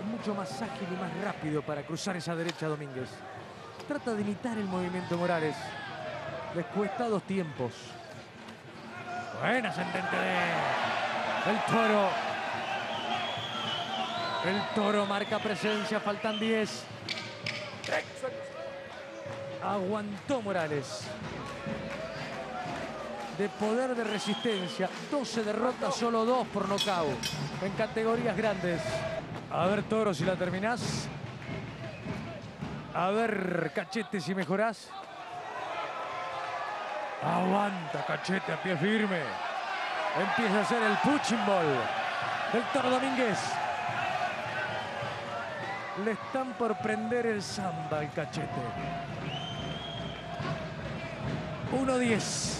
Es mucho más ágil y más rápido para cruzar esa derecha Domínguez. Trata de imitar el movimiento Morales. Les cuesta 2 tiempos. Buen ascendente del Toro. El Toro marca presencia, faltan 10. Aguantó Morales. De poder de resistencia, 12 derrotas, solo 2 por nocaut en categorías grandes. A ver, Toro, si la terminás. A ver, Cachete, si mejorás. Aguanta Cachete a pie firme. Empieza a hacer el punching ball del Toro Domínguez. Le están por prender el samba al Cachete. 1-10.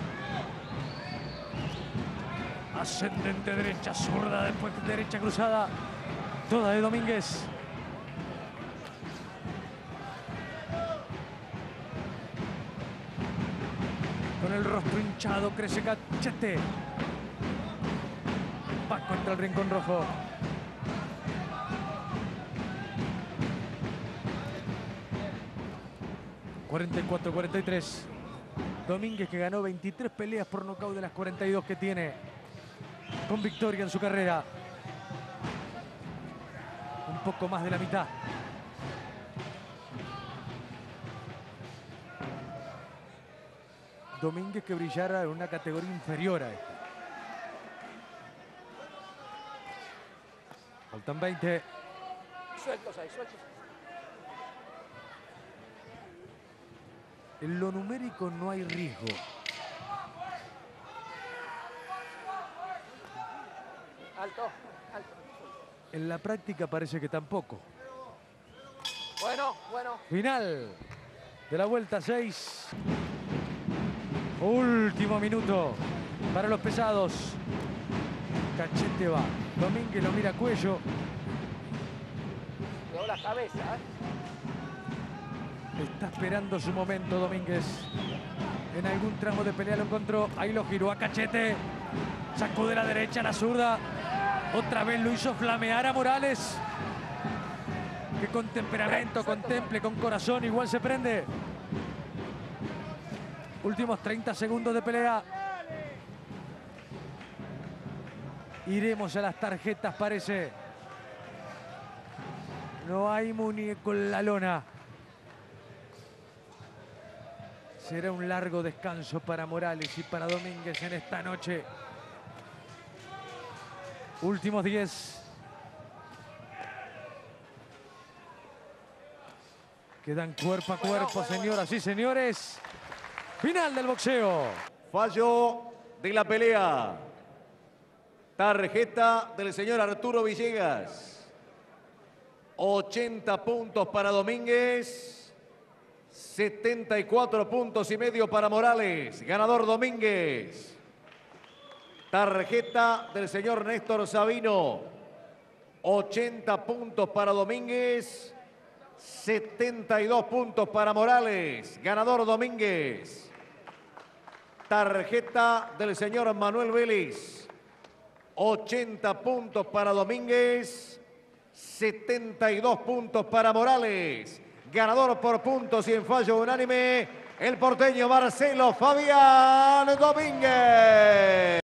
Ascendente derecha, zurda, después derecha cruzada. Toda de Domínguez. Con el rostro hinchado crece Cachete. Va contra el rincón rojo. ...44-43... Domínguez, que ganó 23 peleas por nocaut de las 42 que tiene, con victoria en su carrera. Un poco más de la mitad. Domínguez, que brillara en una categoría inferior a esta. Faltan 20. Sueltos ahí, sueltos. En lo numérico no hay riesgo. Alto, alto. En la práctica parece que tampoco. Bueno, bueno. Final de la vuelta 6. Último minuto para los pesados. Cachete va. Domínguez lo mira a cuello. Quedó la cabeza, Está esperando su momento Domínguez. En algún tramo de pelea lo encontró. Ahí lo giró a Cachete. Sacó de la derecha a la zurda. Otra vez lo hizo flamear a Morales. Que con temperamento, con temple, con corazón, igual se prende. Últimos 30 segundos de pelea. Iremos a las tarjetas, parece. No hay muñeco en la lona. Será un largo descanso para Morales y para Domínguez en esta noche. Últimos 10. Quedan cuerpo a cuerpo, señoras y señores. Final del boxeo. Fallo de la pelea. Tarjeta del señor Arturo Villegas. 80 puntos para Domínguez. 74 puntos y medio para Morales. Ganador Domínguez. Tarjeta del señor Néstor Sabino. 80 puntos para Domínguez. 72 puntos para Morales. Ganador Domínguez. Tarjeta del señor Manuel Vélez. 80 puntos para Domínguez. 72 puntos para Morales. Ganador por puntos y en fallo unánime, el porteño Marcelo Fabián Domínguez.